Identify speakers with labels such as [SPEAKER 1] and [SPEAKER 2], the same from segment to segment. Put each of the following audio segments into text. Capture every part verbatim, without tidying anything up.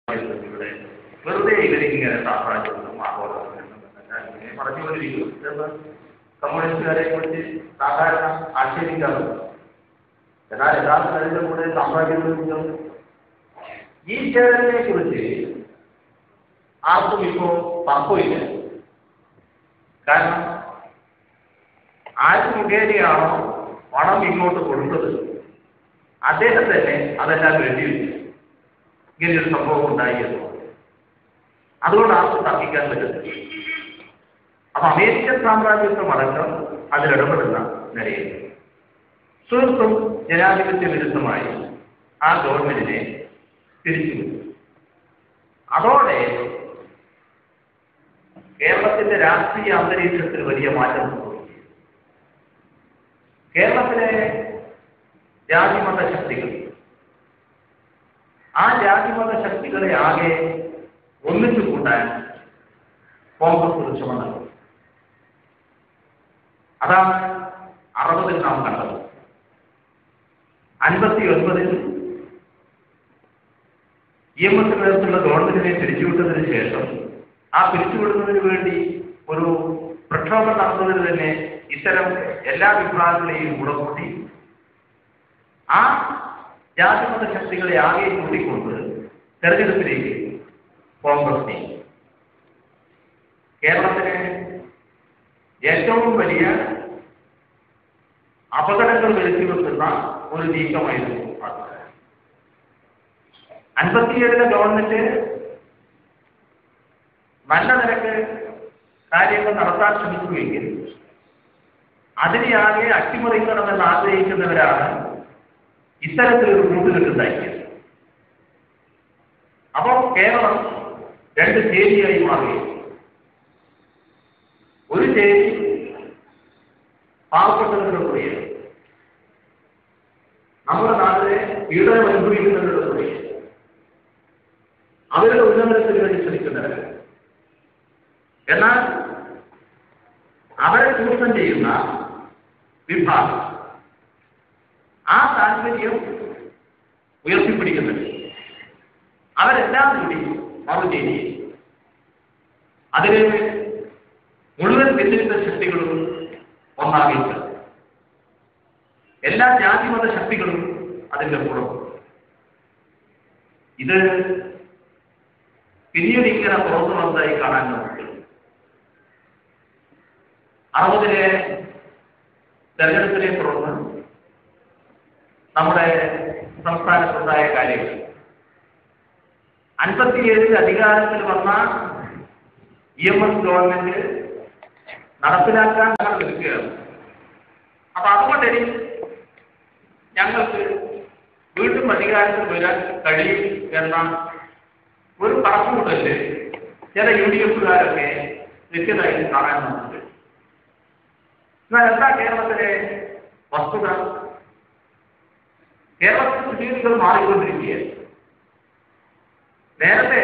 [SPEAKER 1] ഇവിടെ വെറുതെ ഇവരിങ്ങനെ സാമ്രാജ്യവും ആഘോഷങ്ങളും ഇങ്ങനെ പറഞ്ഞുകൊണ്ടിരിക്കും. കമ്മ്യൂണിസ്റ്റുകാരെ കുറിച്ച് സാധാരണ ആക്ഷേപിക്കാറുണ്ട്. എന്നാൽ യഥാർത്ഥ അതിൻ്റെ കൂടെ സാമ്രാജ്യങ്ങളും ഈ ചേരനെ കുറിച്ച് ആർക്കും ഇപ്പോൾ തർക്കമില്ല. കാരണം ആര് മുഖേനയാണോ പണം ഇങ്ങോട്ട് കൊടുത്തത് അദ്ദേഹം തന്നെ അതെല്ലാം വെട്ടിവെച്ചു. ഇങ്ങനെയൊരു സംഭവം ഉണ്ടായിരുന്നു. അതുകൊണ്ട് ആർക്കും തർക്കിക്കാൻ പറ്റുന്നില്ല. അപ്പൊ അമേരിക്കൻ സാമ്രാജ്യത്വം അടക്കം അതിലിടപെടുന്ന നിലയിൽ തീർത്തും ജനാധിപത്യ വിരുദ്ധമായി ആ ഗവൺമെന്റിനെ തിരിച്ചു. അതോടെ കേരളത്തിന്റെ രാഷ്ട്രീയ അന്തരീക്ഷത്തിൽ വലിയ മാറ്റം സംഭവിച്ചു. കേരളത്തിലെ ജാതിമത ശക്തികൾ ആ ജാതിമത ശക്തികളെ ആകെ ഒന്നിച്ചു കൂട്ടാൻ കോൺഗ്രസ് ഒരു ശ്രമം നടത്തി. അതാണ് അറുപതിൽ നാം കണ്ടത്. അൻപത്തി ഒൻപതിൽ ഇ എം എസ് നേതൃത്വത്തിലുള്ള ഗവൺമെന്റിനെ പിരിച്ചുവിട്ടതിന് ശേഷം ആ പിരിച്ചുവിടുന്നതിന് വേണ്ടി ഒരു പ്രക്ഷോഭം നടന്നതിന് തന്നെ ഇത്തരം എല്ലാ വിഭാഗങ്ങളെയും കൂടി ആ ജാതിമത ശക്തികളെ ആകെ കൂട്ടിക്കൊണ്ട് തെരഞ്ഞെടുപ്പിലേക്ക് കോൺഗ്രസ് നീങ്ങി. കേരളത്തിലെ ഏറ്റവും വലിയ അപകടങ്ങൾ വരുത്തി വെക്കുന്ന ഒരു നീക്കമായിരുന്നു അത്. അൻപത്തിയേഴിലെ ഗവൺമെന്റ് നല്ല നിരക്ക് കാര്യങ്ങൾ നടത്താൻ ശ്രമിക്കുമെങ്കിൽ അതിനെ ആകെ അട്ടിമറിക്കണമെന്ന് ആഗ്രഹിക്കുന്നവരാണ് ഇത്തരത്തിലൊരു കൂട്ടുകെട്ടുണ്ടാക്കിയത്. അപ്പോൾ കേരളം രണ്ട് ചേരിയായി മാറി. ഒരു ചേരി പാവപ്പെട്ടവരുടെ കൂടെയാണ്, നമ്മുടെ നാട്ടിലെ പീഡനം അനുഭവിക്കുന്നവരുടെ കൂടെയാണ്, അവരുടെ ഉന്നമനത്തിന് വേണ്ടി ശ്രമിക്കുന്നവരാണ്. എന്നാൽ അവരെ ചൂഷണം ചെയ്യുന്ന വിഭാഗം ആ താല്പര്യം ഉയർത്തിപ്പിടിക്കുന്നുണ്ട്. അവരെല്ലാം കൂടി മറുചേരി അതിന് മുഴുവൻ വ്യത്യസ്ത ശക്തികളും ഒന്നാകില്ല. എല്ലാ ജാതിമത ശക്തികളും അതിൻ്റെ കൂടെ. ഇത് പിന്നീട് ഇങ്ങനെ തുറന്നു വന്നതായി കാണാൻ നമുക്ക്. അറുപതിലെ തെരഞ്ഞെടുപ്പിനെ തുടർന്ന് നമ്മുടെ സംസ്ഥാനത്തുണ്ടായ കാര്യങ്ങൾ അൻപത്തിയേഴിൽ അധികാരത്തിൽ വന്ന ഇ എം എസ് ഗവൺമെന്റ് നടപ്പിലാക്കാൻ ഞങ്ങൾ നിൽക്കുകയാണ്. അപ്പൊ അതുകൊണ്ട് ഞങ്ങൾക്ക് വീണ്ടും അധികാരത്തിൽ വരാൻ കഴിയും എന്ന ഒരു കണക്കുകൂട്ടല് ചില യു ഡി എഫുകാരൊക്കെ നിത്യതായി കാണാൻ നമുക്ക്. എന്നാൽ എന്താ കേരളത്തിലെ വസ്തുത? കേരളത്തിൽ സ്ഥിതിഗതികൾ മാറിക്കൊണ്ടിരിക്കുകയാണ്. നേരത്തെ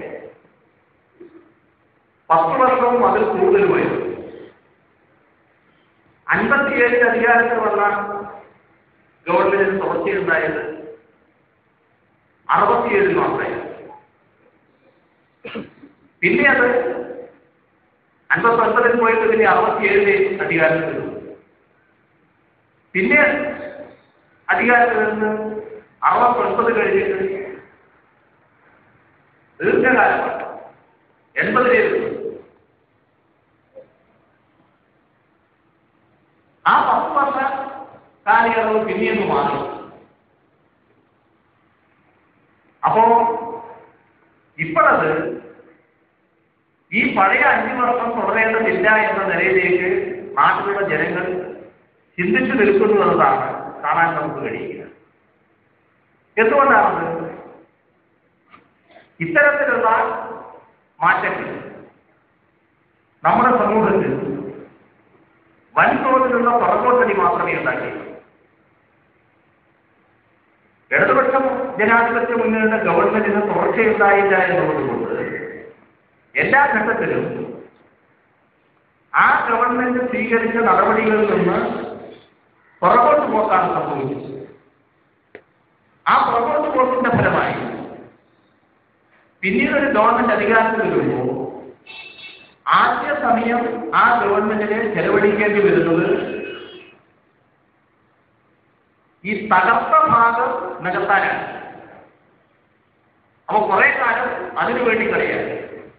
[SPEAKER 1] പത്ത് വർഷവും അതിൽ കൂടുതലുമായിരുന്നു. അൻപത്തിയേഴിൽ അധികാരത്തിൽ വന്ന ഗവൺമെന്റിന് തുടർച്ചയുണ്ടായത് അറുപത്തിയേഴിൽ മാത്രമായിരുന്നു. പിന്നെ അത് അൻപത്തി ഒൻപതിൽ പോയിട്ട് പിന്നെ അറുപത്തിയേഴിലെ അധികാരത്തിൽ വന്നു. പിന്നെ അധികാരത്തിൽ നിന്ന് അറുപത്തി ഒൻപത് കഴിഞ്ഞിട്ട് ദീർഘകാലമാണ് എൺപതിലേക്ക്. ആ പത്ത് വർഷ കാലയളവ് പിന്നെയൊന്ന് മാറി. അപ്പോ ഇപ്പോഴത് ഈ പഴയ അഞ്ചു വർഷം തുടരേണ്ടതില്ല എന്ന നിലയിലേക്ക് നാട്ടിലുള്ള ജനങ്ങൾ ചിന്തിച്ചു നിൽക്കുന്നു എന്നതാണ് കാണാൻ നമുക്ക് കഴിയുക. എന്തുകൊണ്ടാണത്? ഇത്തരത്തിലുള്ള മാറ്റങ്ങൾ നമ്മുടെ സമൂഹത്തിൽ വൻതോതിലുള്ള പുറകോട്ടടി മാത്രമേ ഉണ്ടാക്കിയുള്ളൂ. ഇടതുപക്ഷം ജനാധിപത്യ മുന്നണിയുടെ ഗവൺമെന്റിന് തുടർച്ചയുണ്ടായില്ല എന്നുള്ളതുകൊണ്ട് എല്ലാ ഘട്ടത്തിലും ആ ഗവൺമെന്റ് സ്വീകരിച്ച നടപടികളിൽ നിന്ന് പുറകോട്ട് പോക്കാണ് സംഭവിച്ചത്. ആ പുറകോട്ട് പോക്കിന്റെ ഫലമായി പിന്നീട് ഒരു ഗവൺമെന്റ് അധികാരത്തിൽ വരുമ്പോൾ ആദ്യ സമയം ആ ഗവൺമെന്റിനെ ചെലവഴിക്കേണ്ടി വരുന്നത് ഈ തകർത്ത ഭാഗം നികത്താനാണ്. അപ്പൊ കുറെ കാലം അതിനു വേണ്ടി കളിയാണ്.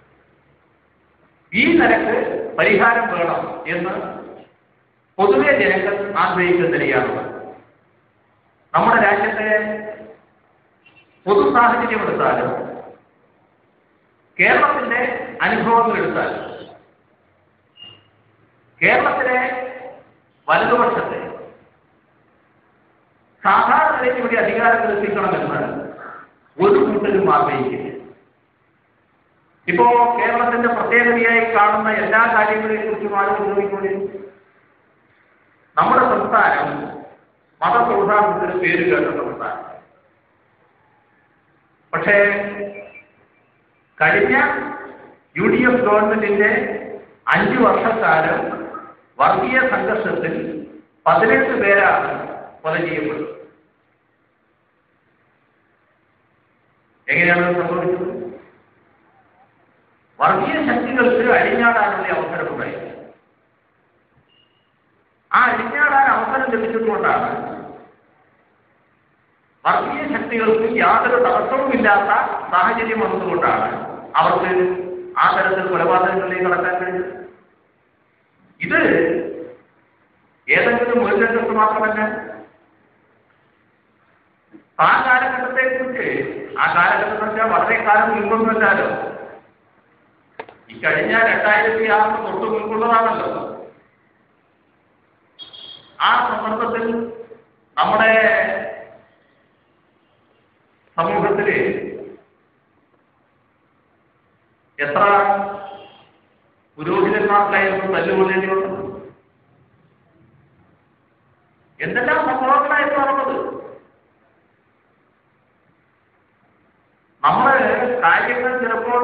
[SPEAKER 1] ഈ നിലക്ക് പരിഹാരം വേണം എന്ന് പൊതുവെ ജനങ്ങൾ ആഗ്രഹിക്കുന്നില്ലാണുള്ളത്. നമ്മുടെ രാജ്യത്തെ പൊതു സാഹചര്യം എടുത്താലും കേരളത്തിന്റെ അനുഭവങ്ങൾ എടുത്താലും കേരളത്തിലെ വലതുപക്ഷത്തെ സാധാരണയിലേക്ക് കൂടി അധികാരത്തിൽ എത്തിക്കണമെന്ന് ഒരു കൂട്ടരും ആഗ്രഹിക്കില്ല. ഇപ്പോ കേരളത്തിന്റെ പ്രത്യേകതയായി കാണുന്ന എല്ലാ കാര്യങ്ങളെ കുറിച്ചും ആലോചിച്ചുകൊണ്ടേ നമ്മുടെ സംസ്ഥാനം മതസൗഹാർദ്ദത്തിന് പേര് കേട്ട സംസ്ഥാനം. പക്ഷേ കഴിഞ്ഞ യു ഡി എഫ് ഗവൺമെന്റിന്റെ അഞ്ചു വർഷക്കാലം വർഗീയ സംഘർഷത്തിൽ പതിനെട്ട് പേരാണ് കൊല ചെയ്യപ്പെട്ടത്. എങ്ങനെയാണ് സംഭവിച്ചത്? വർഗീയ ശക്തികൾക്ക് അഴിഞ്ഞാടാനുള്ള അവസരമുണ്ടായി. ആ അഴിഞ്ഞാടാൻ അവസരം ലഭിച്ചതുകൊണ്ടാണ് വർഗീയ ശക്തികൾക്ക് യാതൊരു തടസ്സവുമില്ലാത്ത സാഹചര്യം വന്നതുകൊണ്ടാണ് അവർക്ക് ആ തരത്തിൽ കൊലപാതകങ്ങളിലേക്ക് കടക്കാൻ കഴിഞ്ഞത്. ഇത് ഏതെങ്കിലും ഒരു രംഗത്ത് മാത്രമല്ല. ആ കാലഘട്ടത്തെ കുറിച്ച് ആ കാലഘട്ടം വെച്ചാൽ വളരെ കാലം മുൻപൊന്നുമല്ലോ, ഈ കഴിഞ്ഞ രണ്ടായിരത്തി ആറിന് തൊട്ട് മുൻപുള്ളതാണല്ലോ. ആ സന്ദർഭത്തിൽ നമ്മുടെ സമൂഹത്തില് എത്ര പുരോഹിതന്മാർക്കായിരുന്നു തല്ലുകൊള്ളേണ്ടി വന്നത്? എന്തെല്ലാം സംഭവങ്ങളായിരുന്നു നടന്നത്? നമ്മള് കാര്യങ്ങൾ ചിലപ്പോൾ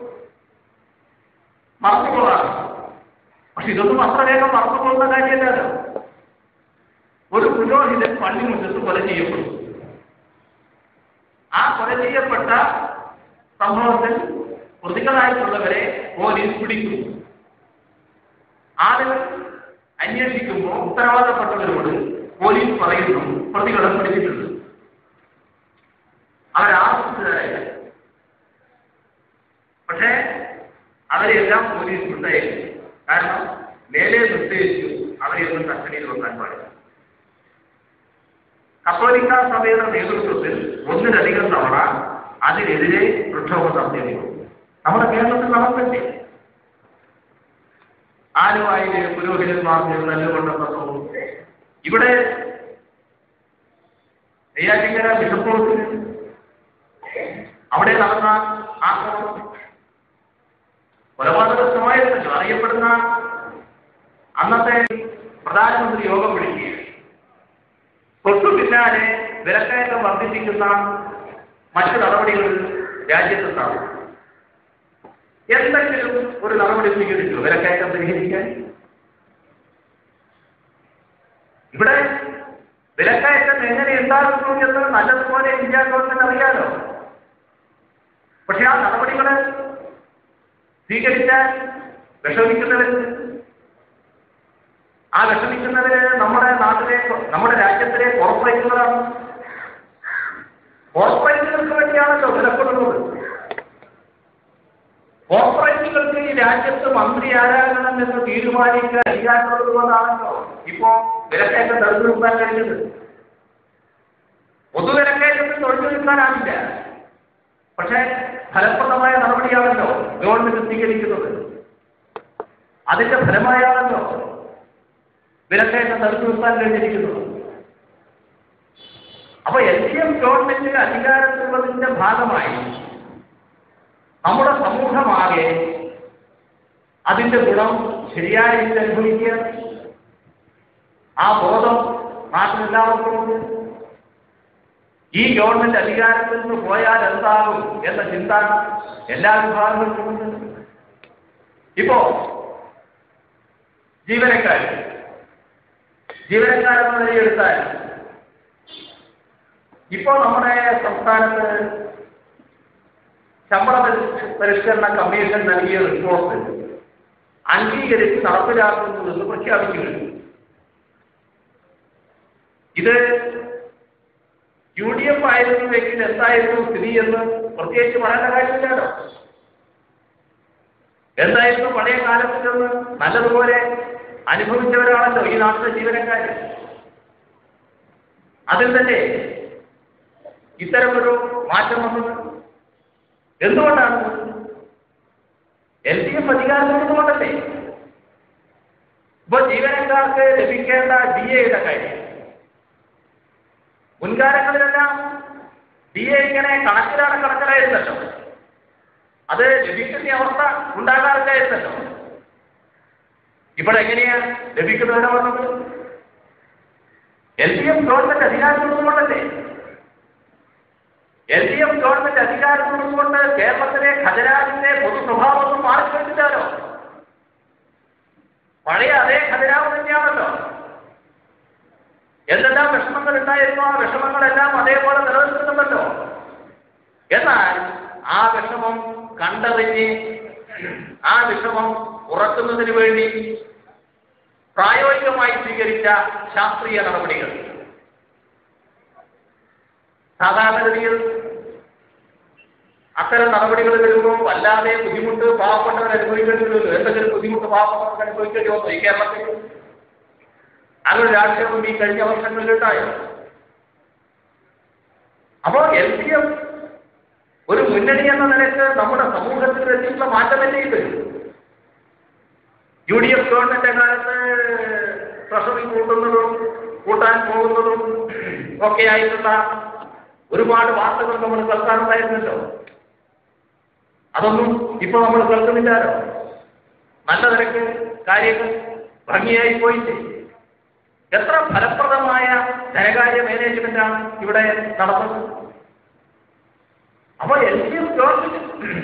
[SPEAKER 1] മറന്നുപോകാറ്. പക്ഷെ ഇതൊന്നും അത്ര വേഗം മറന്നുപോകുന്ന കാര്യമല്ലല്ലോ. ഒരു പുരോഹിതൻ പള്ളിമുറ്റത്ത് കൊല ചെയ്യപ്പെടും. ആ കൊല ചെയ്യപ്പെട്ട സംഭവത്തിൽ പ്രതികളായിട്ടുള്ളവരെ പോലീസ് പിടിക്കുന്നു. ആളുകൾ അന്വേഷിക്കുമ്പോൾ ഉത്തരവാദപ്പെട്ടവരോട് പോലീസ് പറയുന്നു പ്രതികളെ പിടിച്ചിട്ടുണ്ട്. അവരാവശ്യത്തിലായില്ല. പക്ഷേ അവരെല്ലാം പോലീസ് ഉണ്ടായിരുന്നു. കാരണം മേലെ നിർദ്ദേശിച്ചു അവരെയൊന്നും കസ്റ്റഡിയിൽ വെക്കാൻ പാടില്ല. കത്തോലിക്ക സഭയുടെ നേതൃത്വത്തിൽ ഒന്നിലധികം തവണ അതിനെതിരെ പ്രക്ഷോഭം നടത്തിയിരുന്നു. നമ്മുടെ കേരളത്തിൽ നടന്നില്ലേ? ആലുവായിലെ പുരോഹിതന്മാർക്ക് നല്ലുകൊണ്ട പ്രസവം, ഇവിടെ നെയ്യാറ്റിങ്കര ബിഷപ്പ് ഹൗസിൽ അവിടെ നടന്ന ആക്രമണം കൊലപാതകമായിരുന്നു. അറിയപ്പെടുന്ന അന്നത്തെ പ്രധാനമന്ത്രി യോഗം വിളിക്കുക, തൊട്ടു പിന്നാലെ വിലക്കയറ്റം വർദ്ധിപ്പിക്കുന്ന മറ്റു നടപടികൾ രാജ്യത്തുണ്ടാവും. എന്തെങ്കിലും ഒരു നടപടി സ്വീകരിച്ചു വിലക്കയറ്റം പരിഹരിക്കാൻ? ഇവിടെ വിലക്കയറ്റം എങ്ങനെ ഉണ്ടാകുന്നു എന്ന് നല്ലതുപോലെ ഇന്ത്യ ഗവൺമെന്റ് അറിയാലോ. പക്ഷെ ആ നടപടികള് സ്വീകരിക്കാൻ വിഷമിക്കുന്നവര്, ആ വിഷമിക്കുന്നവര് നമ്മുടെ നാട്ടിലെ നമ്മുടെ രാജ്യത്തിലെ കോർപ്പറേറ്റുകളാണ്. കോർപ്പറേറ്റുകൾക്ക് വേണ്ടിയാണല്ലോ വിലക്കൊള്ളുന്നത്. കോർപ്പറേറ്റുകൾക്ക് ഈ രാജ്യത്ത് മന്ത്രി ആരാകണം എന്ന് തീരുമാനിക്കാൻ അധികാരമുള്ളതുകൊണ്ടാണല്ലോ ഇപ്പോ വിലക്കയറ്റം തടുത്തു നിർത്താൻ കഴിഞ്ഞത്. പൊതുവിലക്കയറ്റത്തിൽ തൊഴിൽ നിൽക്കാനാവില്ല. പക്ഷേ ഫലപ്രദമായ നടപടിയാണല്ലോ ഗവൺമെന്റ് സ്വീകരിക്കുന്നത്. അതിന്റെ ഫലമായാണല്ലോ വിലക്കയറ്റം തടുത്തു നിർത്താൻ കഴിഞ്ഞിരിക്കുന്നത്. അപ്പൊ എൽ ഡി എഫ് ഗവൺമെന്റ് അധികാരത്തിലുള്ളതിന്റെ ഭാഗമായി നമ്മുടെ സമൂഹമാകെ അതിന്റെ ഗുണം ശരിയായ രീതിയിൽ അനുഭവിക്കുക. ആ ബോധം നാട്ടിലെല്ലാവർക്കുമുണ്ട്. ഈ ഗവൺമെന്റ് അധികാരത്തിൽ നിന്ന് പോയാൽ എന്താകും എന്ന ചിന്ത എല്ലാ വിഭാഗങ്ങൾക്കുമുണ്ട്. ഇപ്പോ ജീവനക്കാർ ജീവനക്കാരെന്ന നിലയെടുത്താൽ ഇപ്പോൾ നമ്മുടെ സംസ്ഥാനത്ത് ശമ്പള പരിഷ്കരണ കമ്മീഷൻ നൽകിയ റിപ്പോർട്ട് അംഗീകരിച്ച് നടപ്പിലാക്കുന്നുവെന്ന് പ്രഖ്യാപിച്ചു കഴിഞ്ഞു. ഇത് യു ഡി എഫ് ആയിരുന്നുവെങ്കിൽ എന്തായിരുന്നു സ്ഥിതി എന്ന് പ്രത്യേകിച്ച് പറയേണ്ട കാര്യമില്ലല്ലോ. എന്തായിരുന്നു പഴയ കാലത്തിൽ നിന്ന് നല്ലതുപോലെ അനുഭവിച്ചവരാണല്ലോ ഈ നാട്ടിലെ ജീവനക്കാർ. അതിൽ തന്നെ ഇത്തരമൊരു മാറ്റം വന്നത് എന്തുകൊണ്ടാണ്? എൽ ഡി എഫ് അധികാരത്തിനുകൊണ്ടല്ലേ. ഇപ്പൊ ജീവനക്കാർക്ക് ലഭിക്കേണ്ട ഡി എയുടെ കാര്യം മുൻകാലങ്ങളിലെല്ലാം ഡി എ ഇങ്ങനെ കണക്കിലാണ് കണക്കിലായിരുന്നല്ലോ, അത് ലഭിക്കുന്ന അവസ്ഥ ഉണ്ടാകാറില്ലായിരുന്നല്ലോ. ഇപ്പോൾ എങ്ങനെയാ ലഭിക്കുന്നവരെ വന്നത്? എൽ ഡി എഫ് ഗവൺമെന്റ് അധികാരത്തിനുകൊണ്ടല്ലേ. എൽ ഡി എഫ് ഗവൺമെന്റ് അധികാരത്തിനുകൊണ്ട് കേരളത്തിലെ ഖജനാവിന്റെ പൊതു സ്വഭാവമൊന്നും മാറിക്കൊണ്ടില്ലല്ലോ. പഴയ അതേ ഖജനാവ് തന്നെയാണല്ലോ. എന്തെല്ലാം വിഷമങ്ങൾ ഉണ്ടായിരുന്നോ ആ വിഷമങ്ങളെല്ലാം അതേപോലെ നിലനിൽക്കുന്നുണ്ടല്ലോ. എന്നാൽ ആ വിഷമം കണ്ടറിഞ്ഞ് ആ വിഷമം ഉറക്കുന്നതിന് വേണ്ടി പ്രായോഗികമായി സ്വീകരിച്ച ശാസ്ത്രീയ നടപടികൾ സാധാരണഗതിയിൽ അത്തരം നടപടികൾ വരുമ്പോൾ വല്ലാതെ ബുദ്ധിമുട്ട് പാവപ്പെട്ടവർ അനുഭവിക്കേണ്ടി വരുമല്ലോ. എന്തെങ്കിലും ബുദ്ധിമുട്ട് പാവപ്പെട്ടവർക്ക് അനുഭവിക്കേണ്ടി വന്നു ഈ കേരളത്തിൽ. അങ്ങനെ രാഷ്ട്രീയവും ഈ കഴിഞ്ഞ വർഷങ്ങളിലുണ്ടായോ? അപ്പോൾ എൽ ഡി എഫ് ഒരു മുന്നണി എന്ന നിലയ്ക്ക് നമ്മുടെ സമൂഹത്തിൽ വെച്ചിട്ടുള്ള മാറ്റമല്ലേ ഇത്? യു ഡി എഫ് ഗവൺമെന്റ് കാലത്ത് ട്രഷറി കൂട്ടുന്നതും കൂട്ടാൻ പോകുന്നതും ഒക്കെ ആയിട്ടുള്ള ഒരുപാട് വാർത്തകൾ നമ്മൾ കേൾക്കാറുണ്ടായിരുന്നല്ലോ. അതൊന്നും ഇപ്പൊ നമ്മൾ കേൾക്കുന്നില്ലല്ലോ. നല്ല നിരക്ക് കാര്യങ്ങൾ ഭംഗിയായി പോയിട്ട് എത്ര ഫലപ്രദമായ ധനകാര്യ മാനേജ്മെന്റാണ് ഇവിടെ നടന്നത്. അപ്പോൾ എൽ ഡി എഫ് ഗവൺമെന്റ്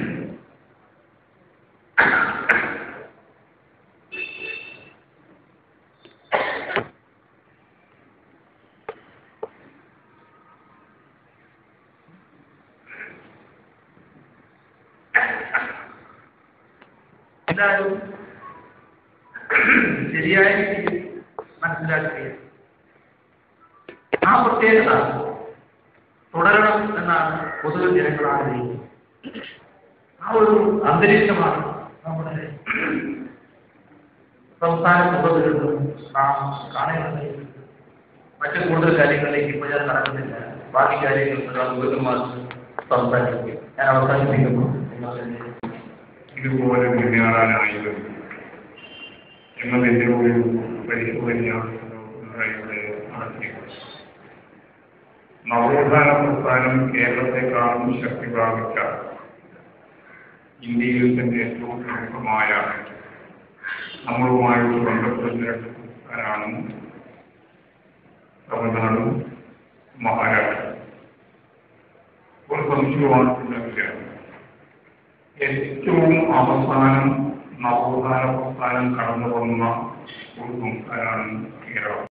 [SPEAKER 1] എല്ലാവരും ശരിയായ രീതിയിൽ മനസ്സിലാക്കുക. ആ പ്രത്യേകത തുടരണം എന്നാണ് പൊതുവെ ജനങ്ങൾ ആഗ്രഹിക്കുന്നത്. ആ ഒരു അന്തരീക്ഷമാണ് നമ്മുടെ സംസ്ഥാന പൊതുവിലും നാം കാണേണ്ടത്. മറ്റു കൂടുതൽ കാര്യങ്ങളിലേക്ക് ഇപ്പോൾ ഞാൻ നടക്കുന്നില്ല. ബാക്കി കാര്യങ്ങൾ ഗുരുക്കന്മാർ സംസാരിക്കും. ഞാൻ അവസാനിപ്പിക്കുന്നു.
[SPEAKER 2] ഇതുപോലെ മുന്നേറാനായാലും എന്നതിൻ്റെ ഒരു പരിശോധനയാണ് നടത്തിയത്. നവോത്ഥാന പ്രസ്ഥാനം കേരളത്തെക്കാളും ശക്തി പ്രാപിച്ച ഇന്ത്യയിൽ തന്നെ ഏറ്റവും പ്രമുഖമായ നമ്മളുമായിട്ട് ബന്ധപ്പെടുന്ന രണ്ട് സംസ്ഥാനമാണ് തമിഴ്നാടും മഹാരാഷ്ട്ര. ഒരു സംശയമാണെന്നുണ്ടെങ്കിൽ ഏറ്റവും അവസാനം നവോത്ഥാന പ്രസ്ഥാനം കടന്നു വന്ന ഒരു സംസ്ഥാനമാണ് കേരളം.